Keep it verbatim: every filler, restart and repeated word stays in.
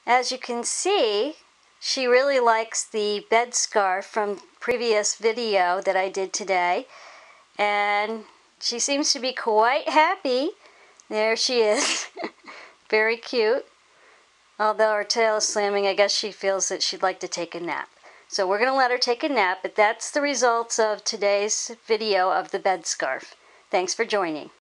As you can see, she really likes the bed scarf from previous video that I did today, and she seems to be quite happy. There she is. Very cute. Although her tail is slamming, I guess she feels that she'd like to take a nap. So we're going to let her take a nap, but that's the results of today's video of the bed scarf. Thanks for joining.